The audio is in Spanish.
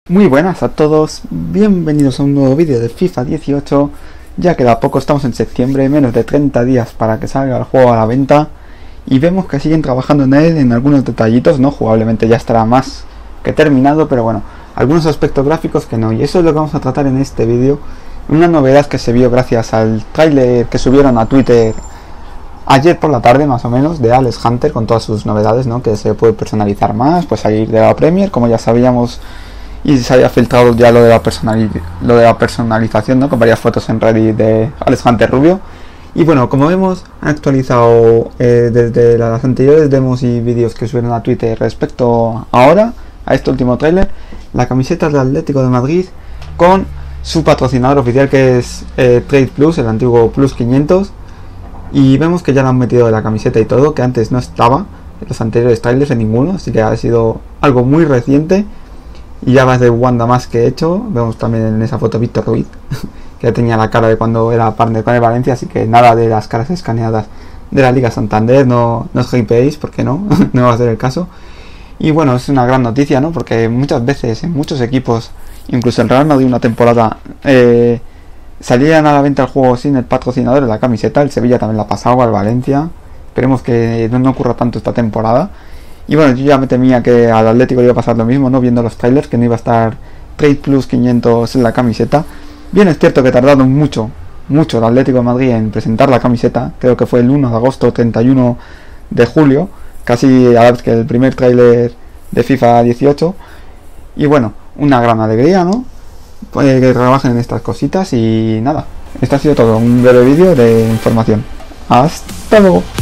Muy buenas a todos, bienvenidos a un nuevo vídeo de FIFA 18. Ya queda poco, estamos en septiembre, menos de 30 días para que salga el juego a la venta. Y vemos que siguen trabajando en él en algunos detallitos, ¿no? Jugablemente ya estará más que terminado, pero bueno, algunos aspectos gráficos que no. Y eso es lo que vamos a tratar en este vídeo. Una novedad que se vio gracias al tráiler que subieron a Twitter ayer por la tarde más o menos, de Alex Hunter, con todas sus novedades, ¿no? Que se puede personalizar más, pues salir de la Premier, como ya sabíamos. Y se había filtrado ya lo de la personalización, ¿no? Con varias fotos en Reddit de Alex Hunter rubio. Y bueno, como vemos, han actualizado desde las anteriores demos y vídeos que subieron a Twitter respecto ahora, a este último tráiler, la camiseta del Atlético de Madrid con su patrocinador oficial, que es Trade Plus, el antiguo Plus 500. Y vemos que ya lo han metido de la camiseta y todo, que antes no estaba en los anteriores trailers en ninguno, así que ha sido algo muy reciente. Y ya más de Wanda más que hecho. Vemos también en esa foto Víctor Ruiz, que ya tenía la cara de cuando era partner con el Valencia, así que nada de las caras escaneadas de la Liga Santander, no os hypeéis, porque no, no va a ser el caso. Y bueno, es una gran noticia, ¿no? Porque muchas veces en muchos equipos, incluso en Real Madrid una temporada, salían a la venta el juego sin el patrocinador de la camiseta. El Sevilla también la ha pasado, al Valencia. Esperemos que no ocurra tanto esta temporada. Y bueno, yo ya me temía que al Atlético le iba a pasar lo mismo, ¿no? Viendo los trailers, que no iba a estar Trade Plus 500 en la camiseta. Bien, es cierto que tardaron mucho el Atlético de Madrid en presentar la camiseta. Creo que fue el 1 de agosto, 31 de julio. Casi a la vez que el primer trailer de FIFA 18. Y bueno, una gran alegría, ¿no? Pues que trabajen en estas cositas y nada. Este ha sido todo, un breve vídeo de información. Hasta luego.